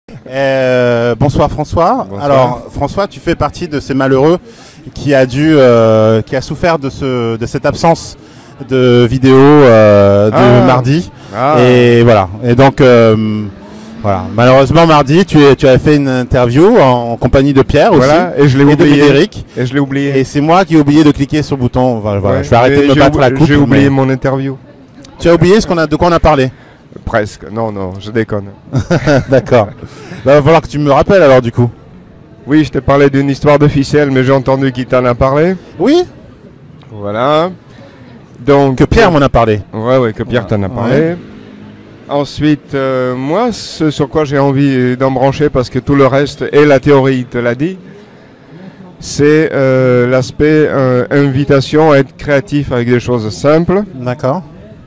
Bonsoir François. Bonsoir. Alors François, tu fais partie de ces malheureux qui a souffert de cette absence de vidéo de mardi. Et voilà. Et donc voilà. Malheureusement mardi, tu avais fait une interview en compagnie de Pierre aussi. Et je l'ai oublié. De Frédéric. Et je l'ai oublié. Et c'est moi qui ai oublié de cliquer sur le bouton. Voilà, je vais arrêter de me battre la coupe. J'ai oublié mon interview. Tu as oublié de quoi on a parlé? Presque. Non, je déconne. D'accord. Il va falloir que tu me rappelles alors du coup. Oui, je t'ai parlé d'une histoire de ficelle, mais j'ai entendu qui t'en a parlé. Oui. Voilà. Donc que Pierre m'en a parlé. Ouais, que Pierre t'en a parlé. Ouais. Ensuite, moi, ce sur quoi j'ai envie d'embrancher, parce que tout le reste et la théorie te l'a dit, c'est l'aspect invitation à être créatif avec des choses simples. D'accord.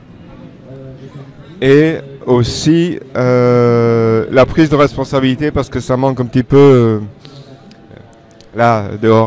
Et aussi la prise de responsabilité, parce que ça manque un petit peu là, dehors.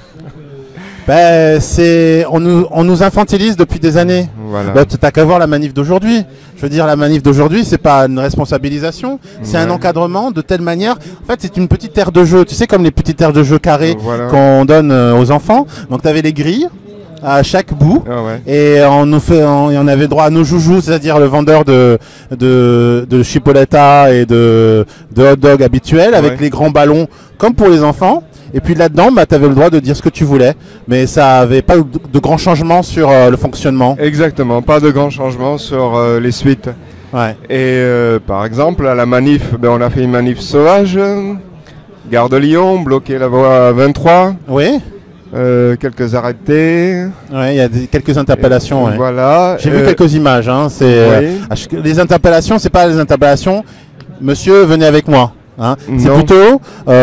On nous infantilise depuis des années. Voilà. T'as qu'à voir la manif d'aujourd'hui. Je veux dire, la manif d'aujourd'hui, c'est pas une responsabilisation, c'est un encadrement de telle manière. En fait, c'est une petite aire de jeu. Tu sais, comme les petites aires de jeu carrées qu'on donne aux enfants. Donc, tu avais les grilles à chaque bout, et on avait droit à nos joujoux, c'est-à-dire le vendeur de chipolata et de hot dog habituels avec les grands ballons comme pour les enfants. Et puis là-dedans, tu avais le droit de dire ce que tu voulais, mais ça n'avait pas de grands changements sur le fonctionnement. Exactement, pas de grands changements sur les suites. Ouais. Et par exemple, à la manif, on a fait une manif sauvage, Gare de Lyon, bloqué la voie 23. Oui. Quelques arrêtés. Oui, il y a quelques interpellations. Voilà. J'ai vu quelques images. Hein, les interpellations, c'est pas les interpellations. Monsieur, venez avec moi. Hein. C'est plutôt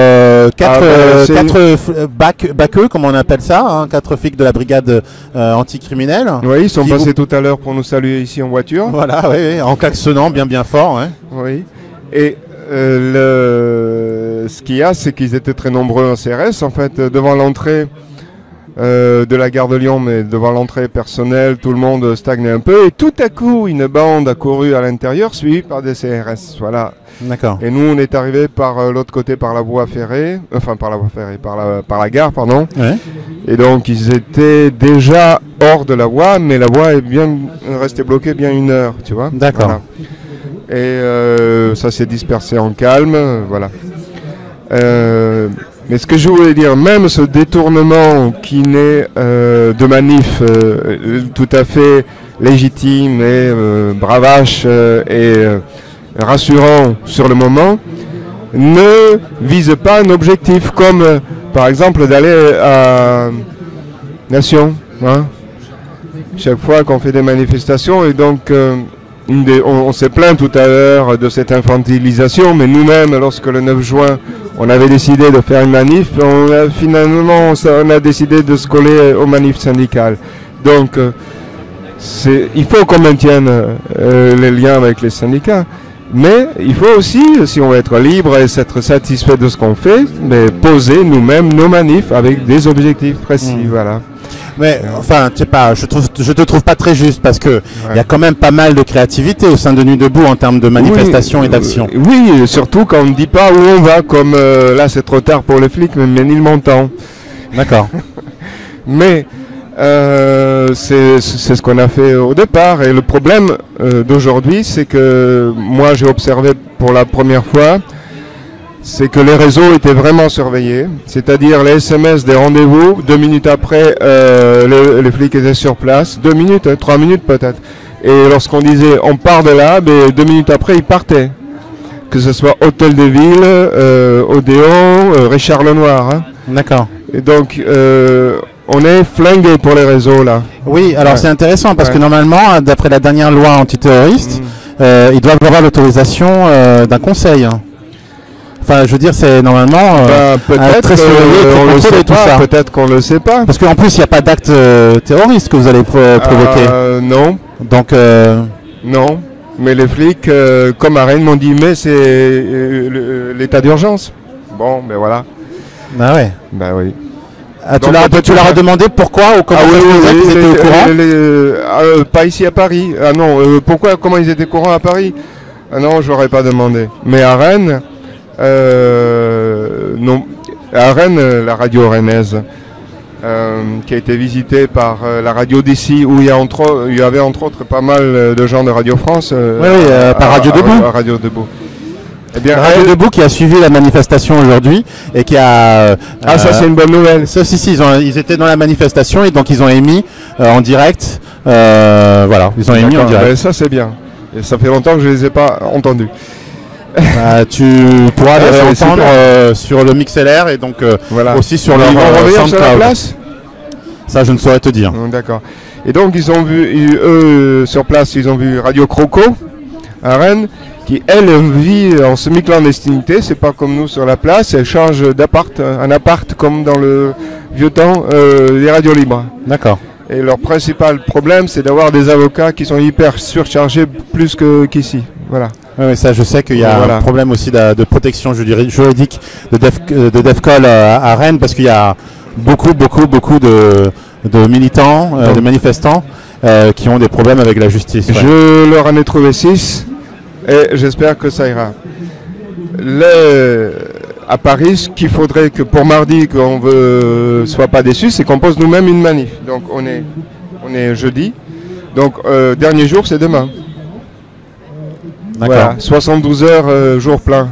4 baqueux, comme on appelle ça, hein, 4 flics de la brigade anticriminelle. Oui, ils sont passés tout à l'heure pour nous saluer ici en voiture. Voilà, oui, en klaxonnant bien fort. Oui. Et ce qu'il y a, c'est qu'ils étaient très nombreux en CRS. En fait, devant l'entrée de la gare de Lyon, mais devant l'entrée personnelle, tout le monde stagnait un peu. Et tout à coup, une bande a couru à l'intérieur, suivie par des CRS. Voilà. D'accord. Et nous, on est arrivé par l'autre côté, par la voie ferrée, par la gare, pardon. Ouais. Et donc, ils étaient déjà hors de la voie, mais la voie est bien restée bloquée bien 1 heure, tu vois. D'accord. Voilà. Et ça s'est dispersé en calme, voilà. Mais ce que je voulais dire, même ce détournement qui naît de manif tout à fait légitime et bravache et rassurant sur le moment, ne vise pas un objectif comme par exemple d'aller à Nation. Hein, chaque fois qu'on fait des manifestations, et donc on s'est plaint tout à l'heure de cette infantilisation, mais nous-mêmes, lorsque le 9 juin, on avait décidé de faire une manif, finalement, on a décidé de se coller aux manifs syndicales. Donc, il faut qu'on maintienne les liens avec les syndicats, mais il faut aussi, si on veut être libre et s'être satisfait de ce qu'on fait, mais poser nous-mêmes nos manifs avec des objectifs précis, voilà. Mais enfin, je sais pas, je te trouve pas très juste, parce que il y a quand même pas mal de créativité au sein de Nuit debout en termes de manifestation et d'action. Oui, surtout quand on ne dit pas où on va, comme là c'est trop tard pour les flics, mais Ménilmontant. D'accord. Mais c'est ce qu'on a fait au départ, et le problème d'aujourd'hui, c'est que moi j'ai observé pour la première fois, c'est que les réseaux étaient vraiment surveillés, c'est-à-dire les SMS des rendez-vous, 2 minutes après, les flics étaient sur place, 2 minutes, 3 minutes peut-être. Et lorsqu'on disait on part de là, 2 minutes après ils partaient. Que ce soit Hôtel de Ville, Odéon, Richard Lenoir. Hein. D'accord. Et donc on est flingué pour les réseaux là. Oui, alors c'est intéressant parce que normalement, d'après la dernière loi antiterroriste, ils doivent avoir l'autorisation d'un conseil. Enfin, je veux dire, c'est normalement peut-être très surveillé, tout ça. Peut-être qu'on le sait pas. Parce qu'en plus, il n'y a pas d'acte terroriste que vous allez provoquer. Non. Donc. Non. Mais les flics, comme à Rennes, m'ont dit, mais c'est l'état d'urgence. Bon, ben voilà. Ah ouais. Ben oui. Tu leur as demandé pourquoi ou comment ils étaient au courant pas ici à Paris. Ah non, comment ils étaient au courant à Paris? Ah non, je n'aurais pas demandé. Mais à Rennes, non, à Rennes, la radio rennaise, qui a été visitée par la radio d'ici, où il y avait entre autres pas mal de gens de Radio France. Par Radio Debout. Radio Debout. Eh bien, Radio Debout qui a suivi la manifestation aujourd'hui et qui a... ça c'est une bonne nouvelle. Ça, si, ils étaient dans la manifestation et donc ils ont émis en direct. Voilà, ils ont émis en direct. Ça c'est bien. Et ça fait longtemps que je ne les ai pas entendus. Tu pourras les entendre sur le MixLR et donc aussi sur leur SoundCloud. Sur la place. Ça, je ne saurais te dire. D'accord. Et donc ils ont vu, eux sur place, ils ont vu Radio Croco à Rennes, qui elle vit en semi-clandestinité, c'est pas comme nous sur la place, elle change un appart comme dans le vieux temps, les radios libres. D'accord. Et leur principal problème, c'est d'avoir des avocats qui sont hyper surchargés plus qu'ici. Voilà. Oui, ça, je sais qu'il y a un problème aussi de protection juridique de DEFCOL à Rennes, parce qu'il y a beaucoup de militants, de manifestants qui ont des problèmes avec la justice. Ouais. Je leur en ai trouvé 6. Et j'espère que ça ira. À Paris, ce qu'il faudrait que pour mardi, qu'on ne soit pas déçu, c'est qu'on pose nous-mêmes une manif. Donc on est jeudi. Donc dernier jour, c'est demain. Voilà, 72 heures, jour plein.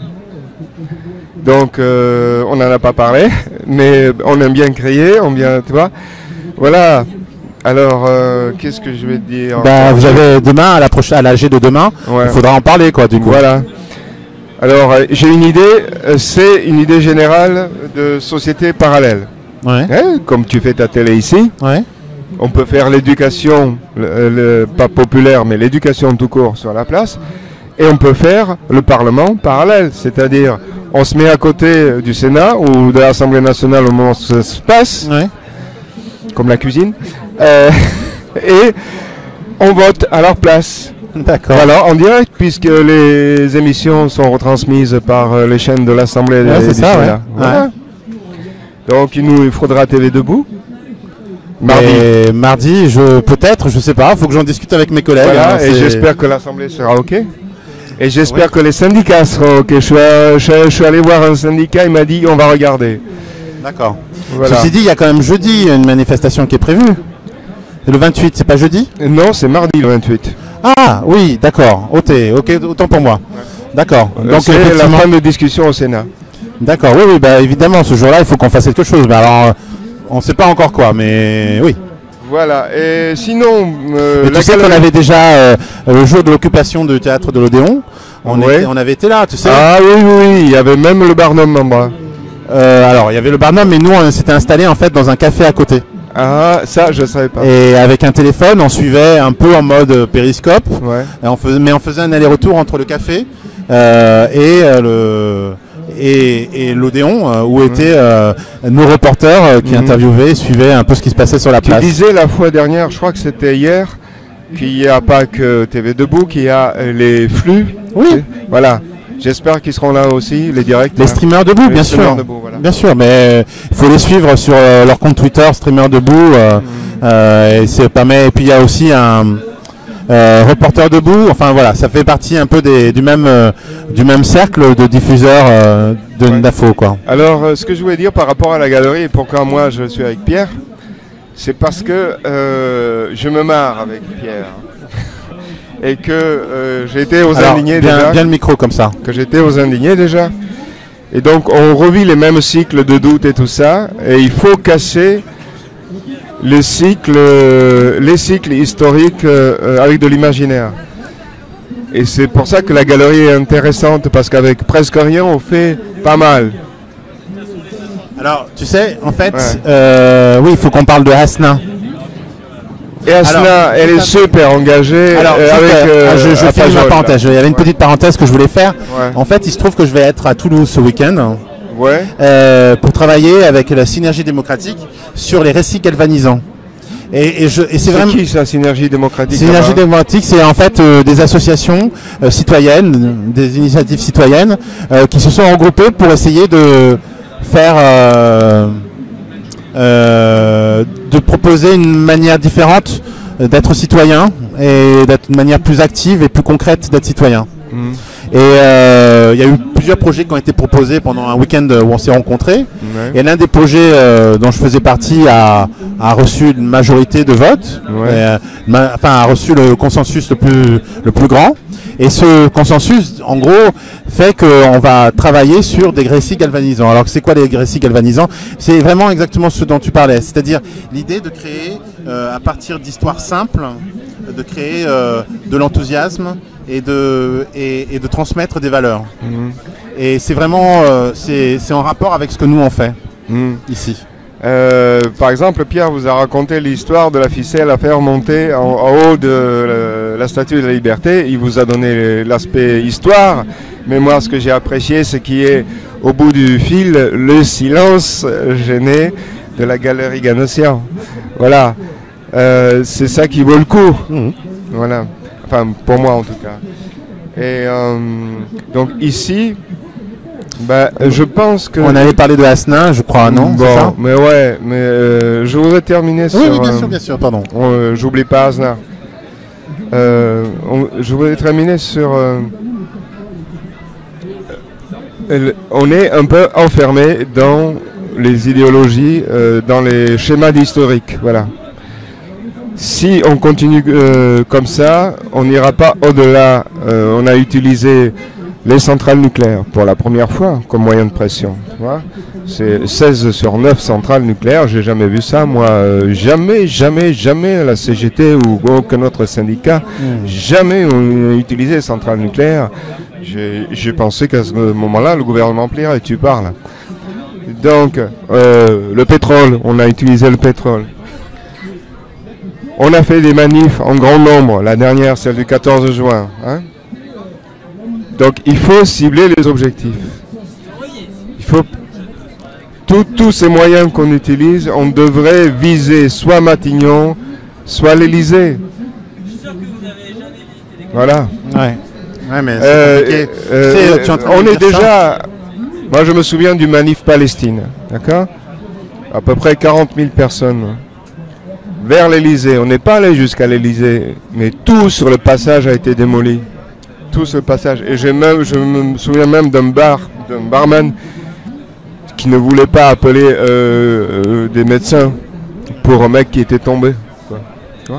Donc on n'en a pas parlé, mais on aime bien crier, tu vois. Voilà. Alors, qu'est-ce que je vais te dire? Vous avez demain, à l'AG de demain, il faudra en parler, quoi, du coup. Voilà. Alors, j'ai une idée, c'est une idée générale de société parallèle. Ouais. Comme tu fais ta télé ici, on peut faire l'éducation, pas populaire, mais l'éducation tout court sur la place, et on peut faire le Parlement parallèle, c'est-à-dire, on se met à côté du Sénat ou de l'Assemblée nationale au moment où ça se passe, comme la cuisine. Et on vote à leur place. D'accord. Alors en direct, puisque les émissions sont retransmises par les chaînes de l'Assemblée et du Sénat. Voilà. Donc il faudra TV Debout. Mardi, peut-être, je sais pas, il faut que j'en discute avec mes collègues. Voilà, et j'espère que l'Assemblée sera OK. Et j'espère que les syndicats seront OK. Je suis allé voir un syndicat, il m'a dit on va regarder. D'accord. Voilà. Ceci dit, il y a quand même jeudi une manifestation qui est prévue. Le 28, c'est pas jeudi? Non, c'est mardi le 28. Ah oui, d'accord. Ok, autant pour moi. D'accord. Donc c'est la fin de discussion au Sénat. D'accord, oui, évidemment, ce jour-là, il faut qu'on fasse quelque chose. Mais alors, on ne sait pas encore quoi, mais oui. Voilà, et sinon... tu sais qu'on avait déjà, le jour de l'occupation du théâtre de l'Odéon, on avait été là, tu sais. Ah oui, il y avait même le Barnum en bas. Alors, il y avait le Barnum, mais nous, on s'était installé en fait dans un café à côté. Ah, ça, je savais pas. Et avec un téléphone, on suivait un peu en mode périscope. Et on faisait un aller-retour entre le café et l'Odéon, où étaient nos reporters qui interviewaient, suivaient un peu ce qui se passait sur la place. Tu disais la fois dernière, je crois que c'était hier, qu'il n'y a pas que TV Debout, qu'il y a les flux. Oui. Voilà. J'espère qu'ils seront là aussi, les directs. Les streamers debout, bien sûr. Bien sûr, mais il faut les suivre sur leur compte Twitter, Streamer Debout. Et puis il y a aussi un Reporter Debout. Enfin voilà, ça fait partie un peu du même cercle de diffuseurs d'infos, quoi. Alors, ce que je voulais dire par rapport à la galerie et pourquoi moi je suis avec Pierre, c'est parce que je me marre avec Pierre. Et que j'étais aux indignés déjà. Bien le micro comme ça. Que j'étais aux indignés déjà. Et donc on revit les mêmes cycles de doute et tout ça. Et il faut casser les cycles historiques avec de l'imaginaire. Et c'est pour ça que la galerie est intéressante, parce qu'avec presque rien on fait pas mal. Alors tu sais, en fait, oui, il faut qu'on parle de Hasna. Et Hasna, elle est super engagée. Alors, je finis ma parenthèse. Il y avait une petite parenthèse que je voulais faire. En fait, il se trouve que je vais être à Toulouse ce week-end pour travailler avec la Synergie démocratique sur les récits galvanisants. Et c'est vraiment qui ça, Synergie démocratique? Synergie démocratique, c'est en fait des associations citoyennes, des initiatives citoyennes qui se sont regroupées pour essayer de faire de proposer une manière différente d'être citoyen et d'être une manière plus active et plus concrète d'être citoyen. Et il y a eu plusieurs projets qui ont été proposés pendant un week-end où on s'est rencontrés. Ouais. Et l'un des projets dont je faisais partie a reçu une majorité de votes, ouais. A reçu le consensus le plus grand. Et ce consensus, en gros, fait qu'on va travailler sur des récits galvanisants. Alors, c'est quoi les récits galvanisants? C'est vraiment exactement ce dont tu parlais, c'est-à-dire l'idée de créer, à partir d'histoires simples, de créer de l'enthousiasme et de transmettre des valeurs. Et c'est vraiment, c'est en rapport avec ce que nous on fait ici. Par exemple, Pierre vous a raconté l'histoire de la ficelle à faire monter en haut de la Statue de la Liberté. Il vous a donné l'aspect histoire, mais moi ce que j'ai apprécié, c'est qu'il y ait au bout du fil le silence gêné de la galerie Ganossian. Voilà, c'est ça qui vaut le coup. Voilà, enfin pour moi en tout cas. Et donc ici, je pense que... On avait parlé de Asnin, je crois, non? Bon, ça, mais ouais, mais je voudrais terminer sur... Oui, bien sûr, pardon. J'oublie pas Asnin. Je voudrais terminer sur... on est un peu enfermé dans les idéologies, dans les schémas d'historique, voilà. Si on continue comme ça, on n'ira pas au-delà. On a utilisé les centrales nucléaires pour la première fois comme moyen de pression. C'est 16 sur 9 centrales nucléaires, j'ai jamais vu ça. Moi, jamais la CGT ou aucun autre syndicat, jamais on a utilisé les centrales nucléaires. J'ai pensé qu'à ce moment-là, le gouvernement plierait, tu parles. Donc, le pétrole, on a utilisé le pétrole. On a fait des manifs en grand nombre, la dernière, celle du 14 juin. Hein. Donc il faut cibler les objectifs. Il faut tous ces moyens qu'on utilise, on devrait viser soit Matignon, soit l'Élysée. Voilà. Ouais, mais on est déjà... Moi je me souviens du manif Palestine, d'accord? À peu près 40 000 personnes vers l'Élysée. On n'est pas allé jusqu'à l'Élysée, mais tout sur le passage a été démoli. Tout ce passage. Et je me souviens même d'un barman qui ne voulait pas appeler des médecins pour un mec qui était tombé. Quoi.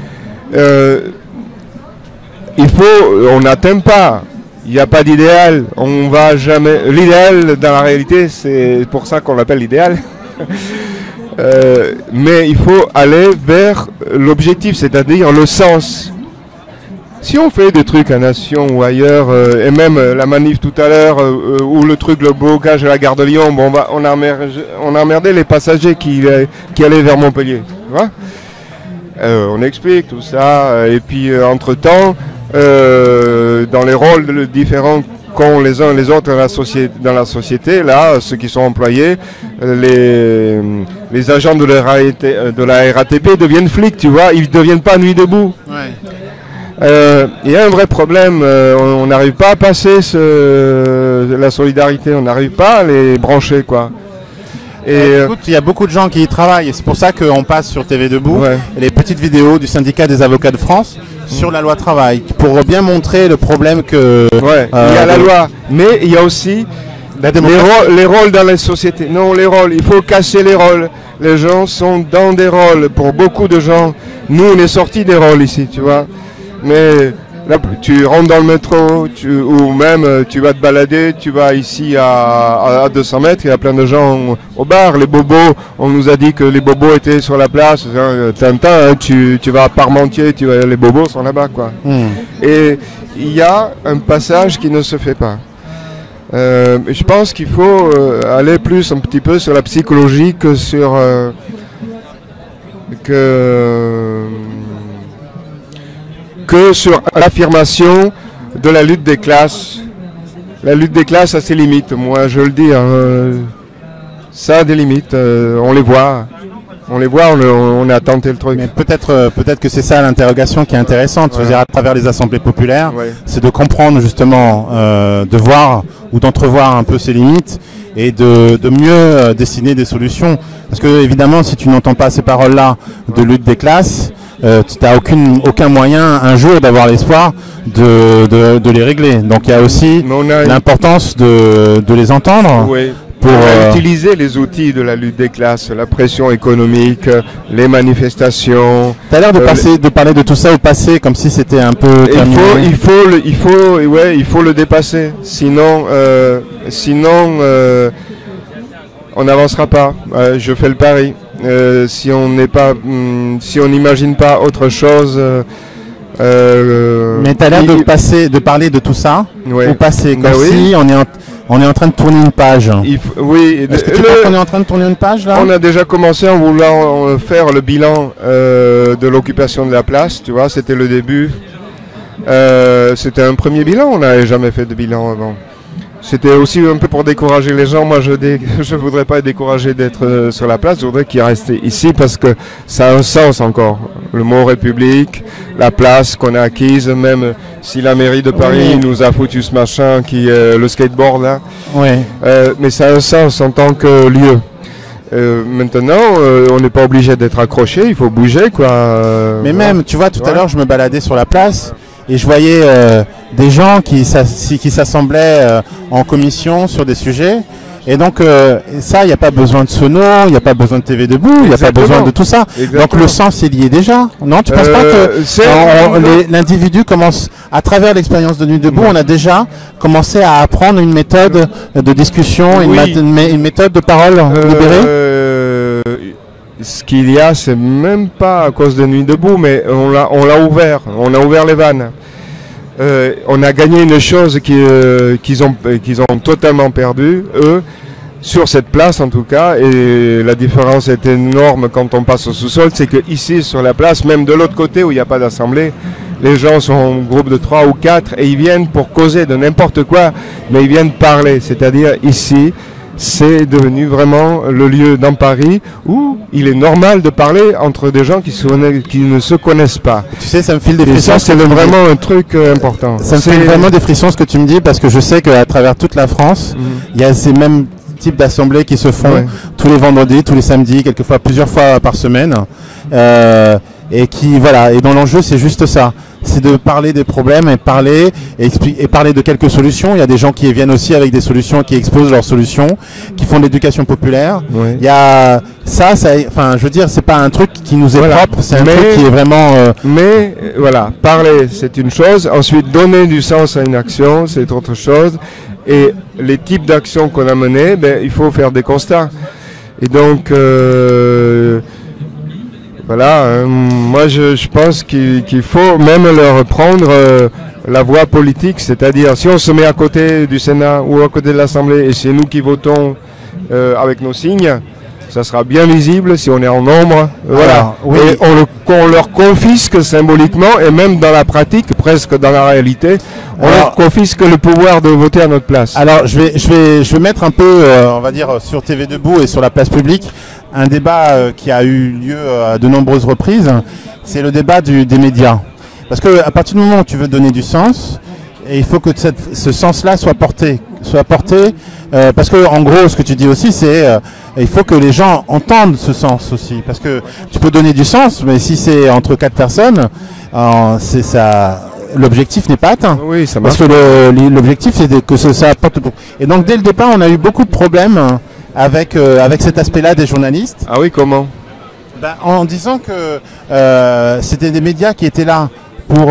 On n'atteint pas. Il n'y a pas d'idéal. On va jamais. L'idéal, dans la réalité, c'est pour ça qu'on l'appelle l'idéal. Mais il faut aller vers l'objectif, c'est-à-dire le sens. Si on fait des trucs à Nation ou ailleurs, et même la manif tout à l'heure, ou le truc, le blocage de la gare de Lyon, bon, on a emmerdé les passagers qui allaient vers Montpellier. Tu vois, on explique tout ça, et puis entre-temps, dans les rôles différents qu'ont les uns et les autres dans la société, là, ceux qui sont employés, les agents de la RATP deviennent flics, tu vois, ils ne deviennent pas nuit debout. Ouais. Il y a un vrai problème, on n'arrive pas à passer la solidarité, on n'arrive pas à les brancher, quoi. Écoute, il y a beaucoup de gens qui y travaillent et c'est pour ça qu'on passe sur TV Debout les petites vidéos du syndicat des avocats de France sur la loi travail pour bien montrer le problème que... il y a la loi, mais il y a aussi les rôles dans les sociétés. Non, les rôles, il faut casser les rôles. Les gens sont dans des rôles. Pour beaucoup de gens, nous on est sortis des rôles ici, tu vois. Mais là, tu rentres dans le métro, ou même tu vas te balader, tu vas ici à 200 mètres, il y a plein de gens au bar. Les bobos, on nous a dit que les bobos étaient sur la place. Tintin, tu vas à Parmentier, les bobos sont là-bas, quoi. Et il y a un passage qui ne se fait pas. Je pense qu'il faut aller plus un petit peu sur la psychologie que sur... que sur l'affirmation de la lutte des classes. La lutte des classes a ses limites, moi je le dis, ça a des limites, on les voit, on a tenté le truc. Mais peut-être que c'est ça l'interrogation qui est intéressante, c'est-à-dire à travers les assemblées populaires, c'est de comprendre justement, de voir ou d'entrevoir un peu ses limites et de mieux dessiner des solutions. Parce que évidemment, si tu n'entends pas ces paroles-là de lutte des classes, tu n'as aucun moyen un jour d'avoir l'espoir de les régler. Donc il y a aussi l'importance de les entendre. Oui. Pour utiliser les outils de la lutte des classes, la pression économique, les manifestations. Tu as l'air de parler de tout ça au passé, comme si c'était un peu terminé. Il faut le dépasser. Sinon, on n'avancera pas. Je fais le pari. Si on n'imagine pas autre chose. Mais tu as l'air de parler de tout ça au passé, comme si on est en train de tourner une page. Oui. Est-ce que tu crois qu'on est en train de tourner une page là? On a déjà commencé en voulant faire le bilan de l'occupation de la place, tu vois, c'était le début. C'était un premier bilan, on n'avait jamais fait de bilan avant. C'était aussi un peu pour décourager les gens. Moi, je voudrais pas être découragé d'être sur la place. Je voudrais qu'ils restent ici parce que ça a un sens encore. Le mot République, la place qu'on a acquise, même si la mairie de Paris nous a foutu ce machin qui est le skateboard là. Oui. Mais ça a un sens en tant que lieu. Maintenant, on n'est pas obligé d'être accroché. Il faut bouger, quoi. Mais même, tu vois, tout à l'heure, je me baladais sur la place. Et je voyais des gens qui s'assemblaient en commission sur des sujets. Et donc ça, il n'y a pas besoin de sono, il n'y a pas besoin de TV debout, il n'y a pas besoin de tout ça. Exactement. Donc le sens est lié déjà. Non, tu ne penses pas que l'individu commence, à travers l'expérience de Nuit debout, on a déjà commencé à apprendre une méthode de discussion, une méthode de parole libérée? Ce qu'il y a, c'est même pas à cause de Nuit debout, mais on l'a ouvert. On a ouvert les vannes. On a gagné une chose qu'ils ont totalement perdue, eux, sur cette place en tout cas, et la différence est énorme quand on passe au sous-sol, c'est que ici sur la place, même de l'autre côté où il n'y a pas d'assemblée, les gens sont en groupe de 3 ou 4 et ils viennent pour causer de n'importe quoi, mais ils viennent parler, c'est-à-dire ici, c'est devenu vraiment le lieu dans Paris où il est normal de parler entre des gens qui ne se connaissent pas. Tu sais, ça me file des frissons. Et ça, c'est vraiment un truc important. Ça me file vraiment des frissons ce que tu me dis, parce que je sais qu'à travers toute la France, il y a ces mêmes types d'assemblées qui se font tous les vendredis, tous les samedis, quelquefois plusieurs fois par semaine. Et dont l'enjeu, c'est juste ça. C'est de parler des problèmes et parler de quelques solutions. Il y a des gens qui viennent aussi avec des solutions, qui exposent leurs solutions, qui font de l'éducation populaire. Oui. Il y a je veux dire, c'est pas un truc qui nous est propre, c'est un truc qui est vraiment. Mais voilà, parler, c'est une chose. Ensuite, donner du sens à une action, c'est autre chose. Et les types d'actions qu'on a menées, il faut faire des constats. Et donc. Voilà, moi je pense qu'il faut même leur prendre la voie politique, c'est-à-dire si on se met à côté du Sénat ou à côté de l'Assemblée et c'est nous qui votons avec nos signes, ça sera bien visible si on est en nombre. Voilà. Et on leur confisque symboliquement et même dans la pratique, presque dans la réalité, on leur confisque le pouvoir de voter à notre place. Alors je vais mettre un peu, on va dire, sur TV Debout et sur la place publique, un débat qui a eu lieu à de nombreuses reprises, c'est le débat des médias. Parce qu'à partir du moment où tu veux donner du sens, et il faut que ce sens-là soit porté. Parce que en gros, ce que tu dis aussi, c'est il faut que les gens entendent ce sens aussi. Parce que tu peux donner du sens, mais si c'est entre 4 personnes, c'est ça. L'objectif n'est pas atteint. Oui, ça marche. Parce que l'objectif, c'est que ça apporte. Et donc dès le départ, on a eu beaucoup de problèmes avec cet aspect-là des journalistes. Ah oui, comment? En disant que c'était des médias qui étaient là pour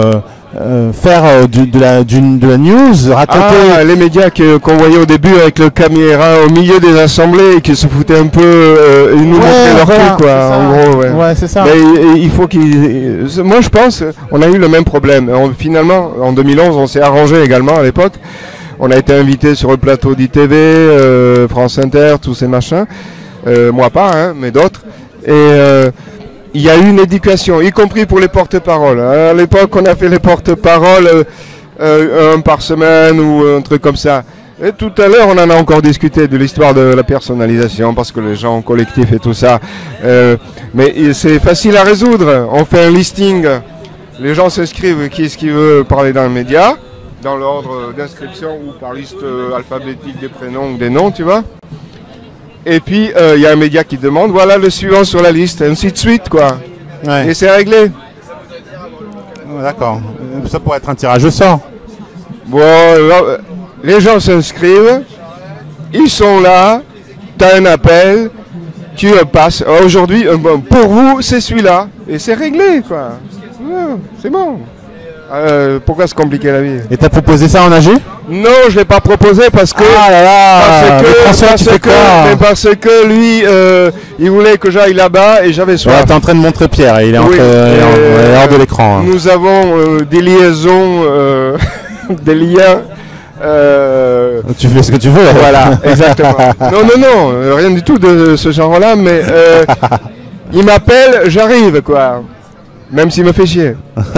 faire de la news, raconter... les médias qu'on voyait au début avec le caméra au milieu des assemblées et qui se foutaient un peu, ils nous montraient leur cul, quoi, en gros. Ouais, c'est ça. Mais il faut qu'ils... Moi, je pense, on a eu le même problème. Finalement, en 2011, on s'est arrangé également à l'époque. On a été invité sur le plateau d'ITV, France Inter, tous ces machins. Moi pas, hein, mais d'autres. Et il y a eu une éducation, y compris pour les porte-paroles. À l'époque, on a fait les porte-paroles un par semaine ou un truc comme ça. Et tout à l'heure, on en a encore discuté de l'histoire de la personnalisation, parce que les gens en collectif et tout ça. Mais c'est facile à résoudre. On fait un listing. Les gens s'inscrivent, qui est-ce qui veut parler dans le média, dans l'ordre d'inscription ou par liste alphabétique des prénoms ou des noms, tu vois. Et puis, il y a un média qui demande, voilà le suivant sur la liste, ainsi de suite, quoi. Ouais. Et c'est réglé. D'accord. Ça pourrait être un tirage au sort. Bon, les gens s'inscrivent, ils sont là, tu as un appel, tu passes. Aujourd'hui, pour vous, c'est celui-là. Et c'est réglé, quoi. Ouais, c'est bon. Pourquoi se compliquer la vie? Et t'as proposé ça en AG? Non, je ne l'ai pas proposé parce que... Ah là là, parce que lui, il voulait que j'aille là-bas et j'avais soif. Ouais, t'es en train de montrer Pierre, il est hors de l'écran. Hein. Nous avons des liaisons, des liens... Tu fais ce que tu veux. Voilà, exactement. Non, rien du tout de ce genre-là, mais il m'appelle, j'arrive, quoi. Même s'il me fait chier.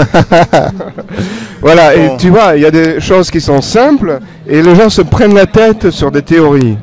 Voilà, et tu vois, il y a des choses qui sont simples, et les gens se prennent la tête sur des théories.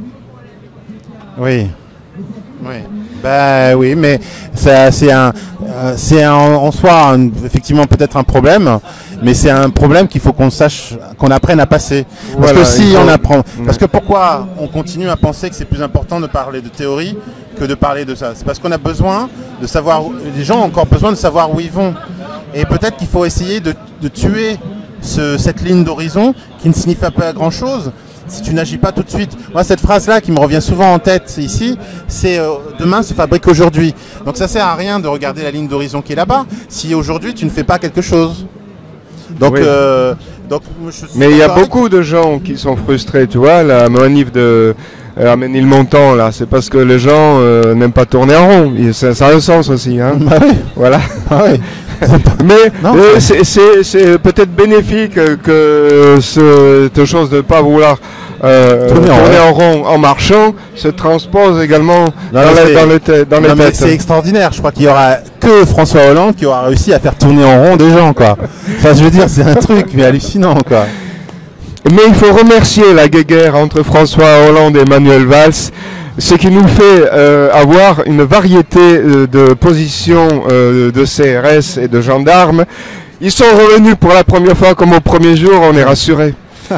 Oui. Oui. Ben oui, mais c'est en soi effectivement peut-être un problème, mais c'est un problème qu'il faut qu'on sache, qu'on apprenne à passer. Parce que si on apprend, parce que pourquoi on continue à penser que c'est plus important de parler de théorie que de parler de ça? C'est parce qu'on a besoin de savoir, les gens ont encore besoin de savoir où ils vont. Et peut-être qu'il faut essayer de tuer cette ligne d'horizon qui ne signifie pas grand-chose si tu n'agis pas tout de suite. Moi, cette phrase-là qui me revient souvent en tête ici, c'est demain se fabrique aujourd'hui. Donc ça sert à rien de regarder la ligne d'horizon qui est là-bas si aujourd'hui tu ne fais pas quelque chose. Donc, oui. Mais il y a beaucoup de gens qui sont frustrés, tu vois, la manif de Ménilmontant, là, c'est parce que les gens n'aiment pas tourner en rond. Ça a un sens aussi, hein. Bah oui. Voilà. Ah oui. Mais c'est peut-être bénéfique que cette chose de ne pas vouloir tourner en rond en marchant se transpose également dans les têtes. C'est extraordinaire. Je crois qu'il y aura que François Hollande qui aura réussi à faire tourner en rond des gens, quoi. Enfin, je veux dire, c'est un truc mais hallucinant, quoi. Mais il faut remercier la guéguerre entre François Hollande et Manuel Valls, ce qui nous fait avoir une variété de positions de CRS et de gendarmes. Ils sont revenus pour la première fois comme au premier jour, on est rassurés.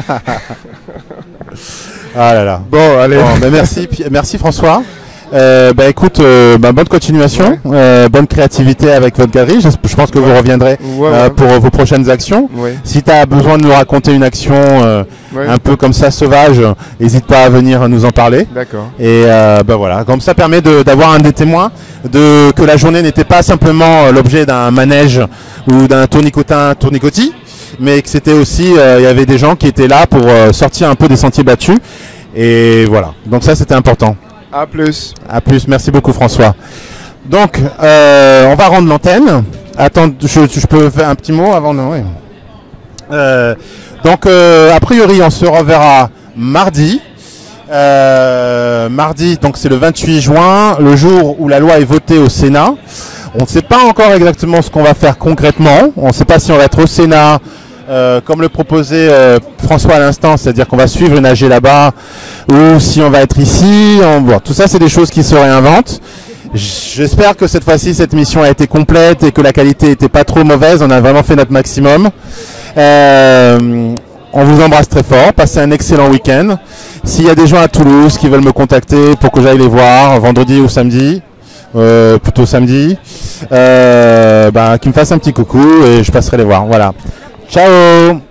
Ah là là. Bon, allez. Bon, bah merci François. Écoute, bonne continuation, bonne créativité avec votre galerie. Je pense que vous reviendrez pour vos prochaines actions. Ouais. Si tu as besoin de nous raconter une action un peu comme ça sauvage, n'hésite pas à venir nous en parler. D'accord. Et voilà, comme ça permet d'avoir un des témoins que la journée n'était pas simplement l'objet d'un manège ou d'un tournicoti, mais que c'était aussi, il y avait des gens qui étaient là pour sortir un peu des sentiers battus. Et voilà, donc ça c'était important. À plus. À plus, merci beaucoup François. Donc, on va rendre l'antenne. Attends, je peux faire un petit mot avant de... Oui. Donc, a priori, on se reverra mardi. Mardi, donc c'est le 28 juin, le jour où la loi est votée au Sénat. On ne sait pas encore exactement ce qu'on va faire concrètement. On ne sait pas si on va être au Sénat, comme le proposait François à l'instant, c'est-à-dire qu'on va suivre une AG là-bas, ou si on va être ici. Bon, tout ça, c'est des choses qui se réinventent. J'espère que cette fois-ci, cette mission a été complète et que la qualité n'était pas trop mauvaise. On a vraiment fait notre maximum. On vous embrasse très fort. Passez un excellent week-end. S'il y a des gens à Toulouse qui veulent me contacter pour que j'aille les voir vendredi ou samedi, plutôt samedi, qui me fassent un petit coucou et je passerai les voir. Voilà. Ciao!